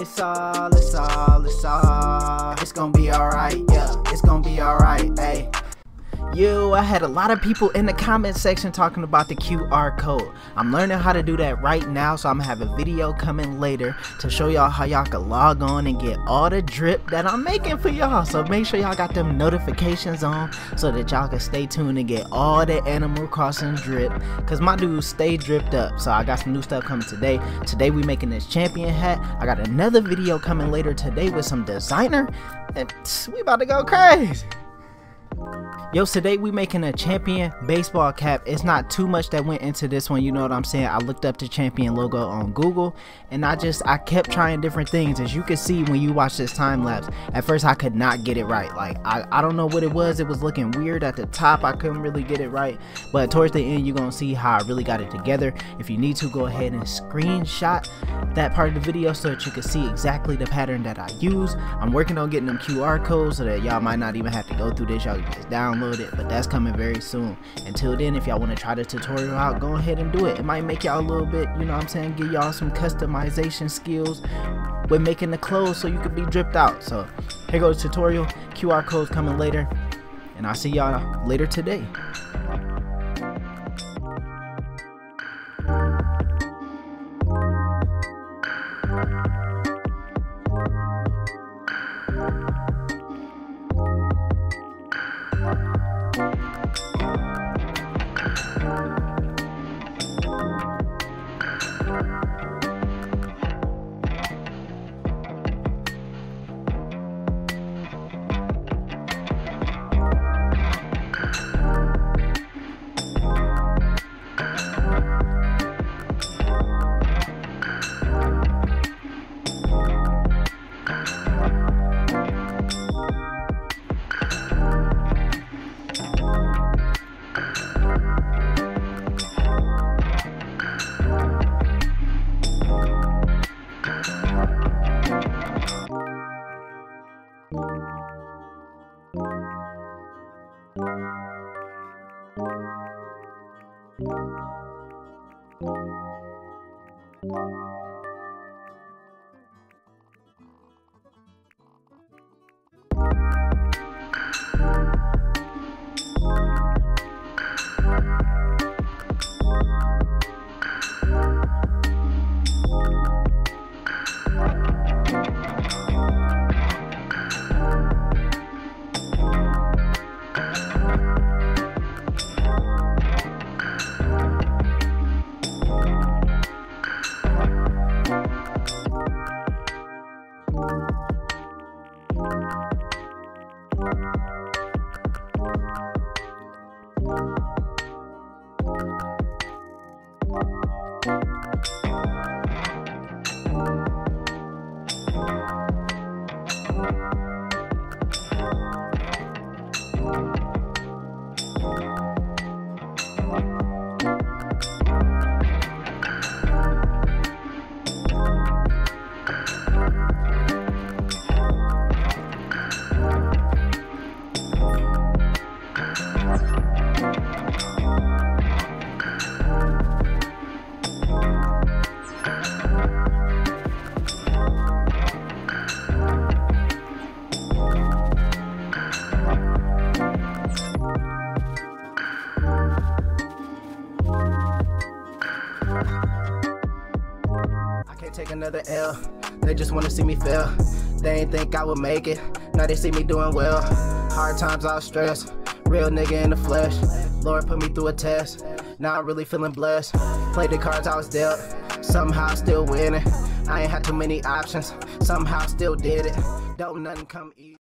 It's gonna be alright, yeah, it's gonna be alright, ayy. Yo, I had a lot of people in the comment section talking about the QR code. I'm learning how to do that right now, so I'm gonna have a video coming later to show y'all how y'all can log on and get all the drip that I'm making for y'all. So make sure y'all got them notifications on so that y'all can stay tuned and get all the Animal Crossing drip, cause my dudes stay dripped up. So I got some new stuff coming today. Today we making this champion hat. I got another video coming later today with some designer, and we about to go crazy. Yo, today we making a champion baseball cap. It's not too much that went into this one, you know what I'm saying. I looked up the champion logo on Google, and I kept trying different things. As you can see when you watch this time lapse, at first I could not get it right. Like I don't know what it was looking weird at the top. I couldn't really get it right, but towards the end you're gonna see how I really got it together. If you need to, go ahead and screenshot that part of the video so that you can see exactly the pattern that I use. I'm working on getting them QR codes so that y'all might not even have to go through this. Y'all can just download it, but that's coming very soon. Until then, if y'all want to try the tutorial out, go ahead and do it. It might make y'all a little bit, you know what I'm saying, give y'all some customization skills with making the clothes so you could be dripped out. So here goes the tutorial. QR codes coming later, and I'll see y'all later today. Take another L, they just wanna see me fail. They ain't think I would make it, now they see me doing well. Hard times, I was stressed, real nigga in the flesh. Lord put me through a test, now I'm really feeling blessed. Played the cards I was dealt, somehow still winning. I ain't had too many options, somehow still did it. Don't nothing come easy.